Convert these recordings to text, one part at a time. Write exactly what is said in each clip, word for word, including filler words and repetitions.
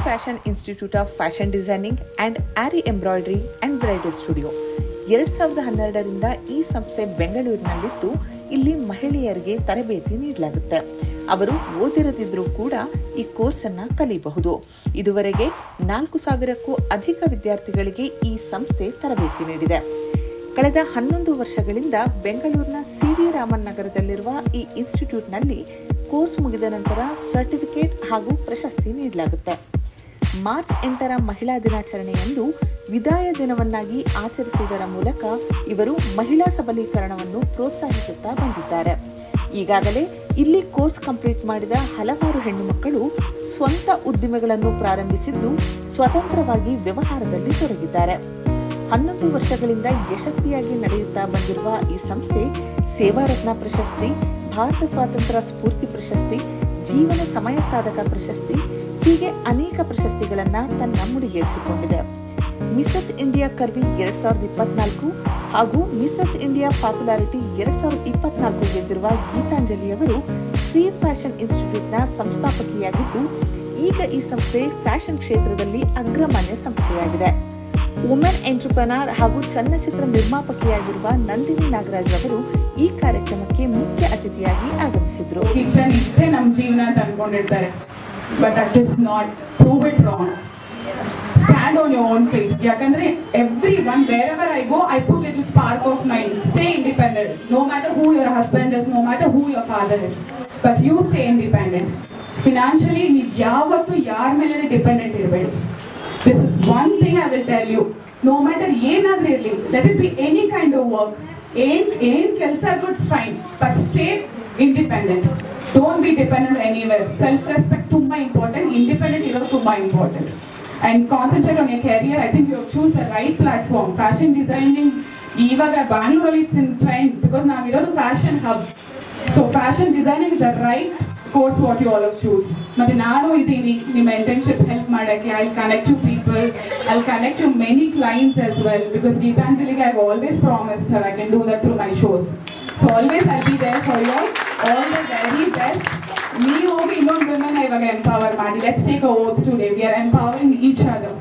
Fashion institute of fashion designing and aari embroidery and bridal studio ಎರಡು ಸಾವಿರದ ಹನ್ನೆರಡರಿಂದ ಈ ಸಂಸ್ಥೆ ಬೆಂಗಳೂರಿನಲ್ಲಿದ್ದು ಇಲ್ಲಿ ಮಹಿಳೆಯರಿಗೆ ತರಬೇತಿ ನೀಡಲಾಗುತ್ತೆ. ಅವರು ಓದಿರದಿದ್ರೂ ಕೂಡ ಈ ಕೋರ್ಸನ್ನು ಕಲಿಯಬಹುದು. ಇದುವರೆಗೆ ನಾಲ್ಕು ಸಾವಿರಕ್ಕೂ ಅಧಿಕ ವಿದ್ಯಾರ್ಥಿಗಳಿಗೆ ಈ ಸಂಸ್ಥೆ ತರಬೇತಿ ನೀಡಿದೆ. ಕಳೆದ ಹನ್ನೊಂದು ವರ್ಷಗಳಿಂದ ಬೆಂಗಳೂರಿನ ಸಿ ವಿ ರಾಮನ್ ನಗರದಲ್ಲಿರುವ ಈ ಇನ್ಸ್ಟಿಟ್ಯೂಟ್ನಲ್ಲಿ ಕೋರ್ಸ್ ಮುಗಿದ ನಂತರ ಸರ್ಟಿಫಿಕೇಟ್ ಹಾಗೂ ಪ್ರಶಸ್ತಿ ನೀಡಲಾಗುತ್ತೆ. ಮಾರ್ಚ್ ಎಂಟರ ಮಹಿಳಾ ದಿನಾಚರಣೆಯಂದು ವಿದಾಯ ದಿನವನ್ನಾಗಿ ಆಚರಿಸುವುದರ ಮೂಲಕ ಇವರು ಮಹಿಳಾ ಸಬಲೀಕರಣವನ್ನು ಪ್ರೋತ್ಸಾಹಿಸುತ್ತಾ ಬಂದಿದ್ದಾರೆ. ಈಗಾಗಲೇ ಇಲ್ಲಿ ಕೋರ್ಸ್ ಕಂಪ್ಲೀಟ್ ಮಾಡಿದ ಹಲವಾರು ಹೆಣ್ಣು ಮಕ್ಕಳು ಸ್ವಂತ ಉದ್ದಿಮೆಗಳನ್ನು ಪ್ರಾರಂಭಿಸಿದ್ದು ಸ್ವತಂತ್ರವಾಗಿ ವ್ಯವಹಾರದಲ್ಲಿ ತೊಡಗಿದ್ದಾರೆ. ಹನ್ನೊಂದು ವರ್ಷಗಳಿಂದ ಯಶಸ್ವಿಯಾಗಿ ನಡೆಯುತ್ತಾ ಬಂದಿರುವ ಈ ಸಂಸ್ಥೆ ಸೇವಾ ರತ್ನ ಪ್ರಶಸ್ತಿ, ಭಾರತ ಸ್ವಾತಂತ್ರ್ಯ ಸ್ಫೂರ್ತಿ ಪ್ರಶಸ್ತಿ, ಜೀವನ ಸಮಯ ಸಾಧಕ ಪ್ರಶಸ್ತಿ ಹೀಗೆ ಅನೇಕ ಪ್ರಶಸ್ತಿಗಳನ್ನು ತನ್ನ ಮುಡಿಗೇರಿಸಿಕೊಂಡಿದೆ. ಮಿಸಸ್ ಇಂಡಿಯಾ ಕರ್ವಿ ಎರಡ್ ಸಾವಿರದ ಇಪ್ಪತ್ನಾಲ್ಕು ಹಾಗೂ ಮಿಸಸ್ ಇಂಡಿಯಾ ಪಾಪ್ಯುಲಾರಿಟಿ ಎರಡ್ ಸಾವಿರದ ಇಪ್ಪತ್ನಾಲ್ಕು ಗೆದ್ದಿರುವ ಗೀತಾಂಜಲಿ ಅವರು ಶ್ರೀ ಫ್ಯಾಷನ್ ಇನ್ಸ್ಟಿಟ್ಯೂಟ್ನ ಸಂಸ್ಥಾಪಕಿಯಾಗಿದ್ದು ಈಗ ಈ ಸಂಸ್ಥೆ ಫ್ಯಾಷನ್ ಕ್ಷೇತ್ರದಲ್ಲಿ ಅಗ್ರಮಾನ್ಯ ಸಂಸ್ಥೆಯಾಗಿದೆ. ವುಮೆನ್ ಎಂಟರ್ಪ್ರನರ್ ಹಾಗೂ ಚಲನಚಿತ್ರ ನಿರ್ಮಾಪಕಿಯಾಗಿರುವ ನಂದಿನಿ ನಾಗರಾಜ್ ಅವರು ಈ ಕಾರ್ಯಕ್ರಮಕ್ಕೆ ಮುಖ್ಯ ಅತಿಥಿಯಾಗಿ ಆಗಮಿಸಿದ್ರು. ಕಿಚನ್ ಇಷ್ಟೇ ನಮ್ಮ ಜೀವನ ಅಂತ ಅನ್ಕೊಂಡಿರ್ತಾರೆ, but that is not. Prove it wrong. Stand on your own feet. ಯಾಕಂದ್ರೆ every one wherever I go I put little spark of mind. Stay independent. No matter who your husband is, no matter who your father is, but you stay independent. Financially ನೀವು ಯಾವತ್ತೂ ಯಾರ ಮೇಲೆ dependent ಇರಬೇಡಿ. This is one thing I will tell you. No matter ಏನಾದ್ರೂ ಇರಲಿ, let it be any kind of work. ಏನ್ ಏನ್ ಕೆಲಸ goods fine, but stay independent. Don't be dependent anywhere. Self respect ತುಂಬಾ important. Independent ಇರೋದು ತುಂಬಾ important. And concentrate on your career. I think you have choose the right platform. Fashion designing ಇವಾಗ ಬ್ಯಾಂಗ್ಳೂರಲ್ಲಿ it's in trend because ನಾವು ಇರೋದು fashion hub. So fashion designing is the right course what you all have choose. ಮತ್ತೆ ನಾನು ಇದೀನಿ ನಿಮ್ಮ internship help ಮಾಡಕ್ಕೆ. I'll connect to people. I'll connect to many clients as well because Geetanjali I've always promised her I can do that through my shows. So always I'll be there for you all. All the very best. ನೀವು ಹೋಗಿ ಇನ್ನೊಂದು women ಇವಾಗ empower ಮಾಡಿ. Let's take a oath today. We are empowering each other.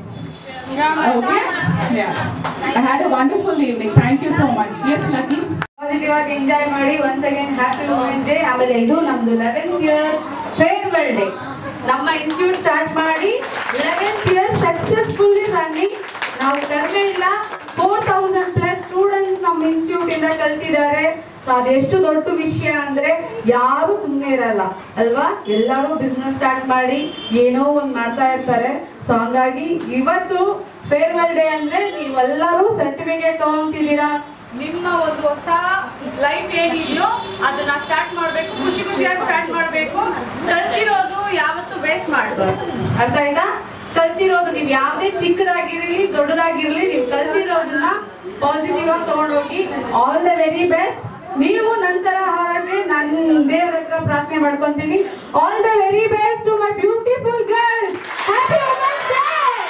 Okay? Yeah. I had a wonderful evening. Thank you so much. Yes, Lucky. Positive ಆಗಿ enjoy ಮಾಡಿ. Once again happy women's day. ಆಮೇಲೆ ಇದು ನಮ್ದು eleventh year farewell day. ನಮ್ಮ institute start ಮಾಡಿ eleventh year successfully running. ನಾವು ಕಡಿಮೆ ಇಲ್ಲ, ಫೋರ್ ತೌಸಂಡ್ ಪ್ಲಸ್ ಸ್ಟೂಡೆಂಟ್ಸ್ ನಮ್ಮ ಇನ್ಸ್ಟಿಟ್ಯೂಟ್ ಇಂದ ಕಲ್ತಿದ್ದಾರೆ. ಸೊ ಅದೆಷ್ಟು ದೊಡ್ಡ ವಿಷಯ ಅಂದ್ರೆ ಯಾರು ಸುಮ್ಮನೆ ಇರಲ್ಲ ಅಲ್ವಾ. ಎಲ್ಲರೂ ಬಿಸ್ನೆಸ್ ಸ್ಟಾರ್ಟ್ ಮಾಡಿ ಏನೋ ಒಂದು ಮಾಡ್ತಾ ಇರ್ತಾರೆ. ಸೊ ಹಂಗಾಗಿ ಇವತ್ತು ಫೇರ್ವೆಲ್ ಡೇ ಅಂದ್ರೆ ನೀವೆಲ್ಲರೂ ಸರ್ಟಿಫಿಕೇಟ್ ತಗೊಂತಿದ್ದೀರಾ. ನಿಮ್ಮ ಒಂದು ಹೊಸ ಲೈಫ್ ಏನಿದೆಯೋ ಅದನ್ನ ಸ್ಟಾರ್ಟ್ ಮಾಡಬೇಕು. ಖುಷಿ ಖುಷಿಯಾಗಿ ಸ್ಟಾರ್ಟ್ ಮಾಡಬೇಕು. ಕಲ್ತಿರೋದು ಯಾವತ್ತೂ ವೇಸ್ಟ್ ಮಾಡಬಾರ್ದು. ಅರ್ಥ ಆಯ್ತಾ? ಕಲ್ತಿರೋದು ನೀವು ಯಾವುದೇ ಚಿಕ್ಕದಾಗಿರಲಿ ದೊಡ್ಡದಾಗಿರಲಿ ನೀವು ಕಲ್ತಿರೋದನ್ನ ಪಾಸಿಟಿವ್ ಆಗಿ ತಗೊಂಡೋಗಿ. All the very best. ನೀವು ನಂತರ ಹಾಗೆ ನಾನು ದೇವರ ಹತ್ರ ಪ್ರಾರ್ಥನೆ ಮಾಡ್ಕೊಂತೀನಿ. All the very best to my beautiful girls. Happy women's day.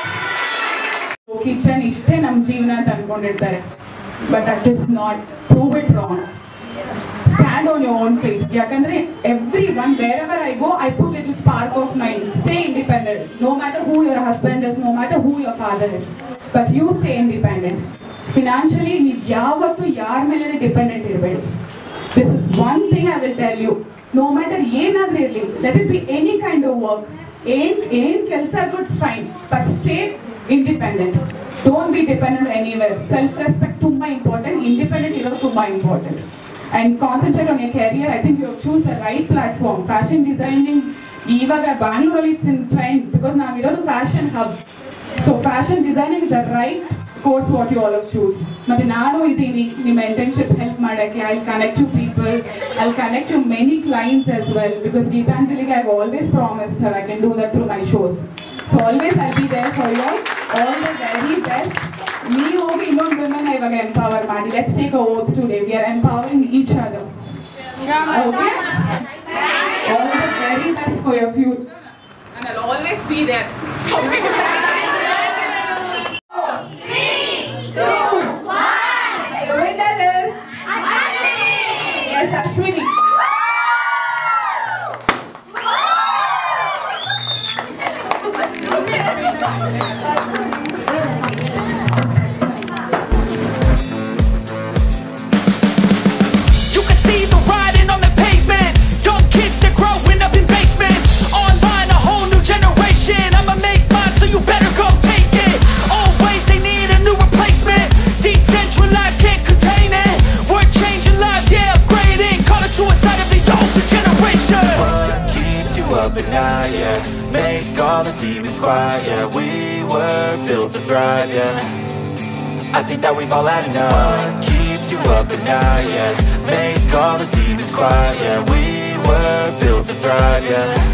Kitchen ಇಷ್ಟೇ ನಮ್ಮ ಜೀವನ ಅಂತ ಅನ್ಕೊಂಡಿರ್ತಾರೆ, but that is not. Prove it wrong. Stand on your own feet. ಯಾಕಂದ್ರೆ every one wherever I go I put little spark of mine. Stay independent. No matter who your husband is, no matter who your father is, but you stay independent. Financially ನೀವು ಯಾವತ್ತೂ ಯಾರ ಮೇಲೆ dependent ಇರಬೇಡಿ. This is one thing I will tell you. No matter ಏನಾದ್ರೂ ಇರಲಿ, let it be any kind of work. ಏನ್ ಏನ್ ಕೆಲಸ goods fine, but stay independent. Don't be dependent anywhere. Self respect ತುಂಬಾ important. Independent ಇರೋದು ತುಂಬಾ important. And concentrate on your career. I think you have choose the right platform. Fashion designing ಇವಾಗ ಬ್ಯಾಂಗ್ಳೂರಲ್ಲಿ it's in trend because ನಾವು ಇರೋದು fashion hub. So fashion designing is the right course what you all have choose. ಮತ್ತೆ ನಾನು ಇದೀನಿ ನಿಮ್ಮ internship help ಮಾಡಕ್ಕೆ. I'll connect to people. I'll connect to many clients as well because Geetanjali I've always promised her I can do that through my shows. So always I'll be there for you all. All the very best. ನೀವು ಹೋಗಿ ಇನ್ನೊಂದು women ಇವಾಗ empower ಮಾಡಿ. Let's take a oath today. We are empowering each other. Okay? All the very best for your future. And I'll always be there. three, two, one. The winner is Ashwini. Yes, Ashwini. Okay. up at night, yeah. Make all the demons quiet, yeah. We were built to thrive, yeah. I think that we've all had enough. What keeps you up at night, yeah. Make all the demons quiet, yeah. We were built to thrive, yeah.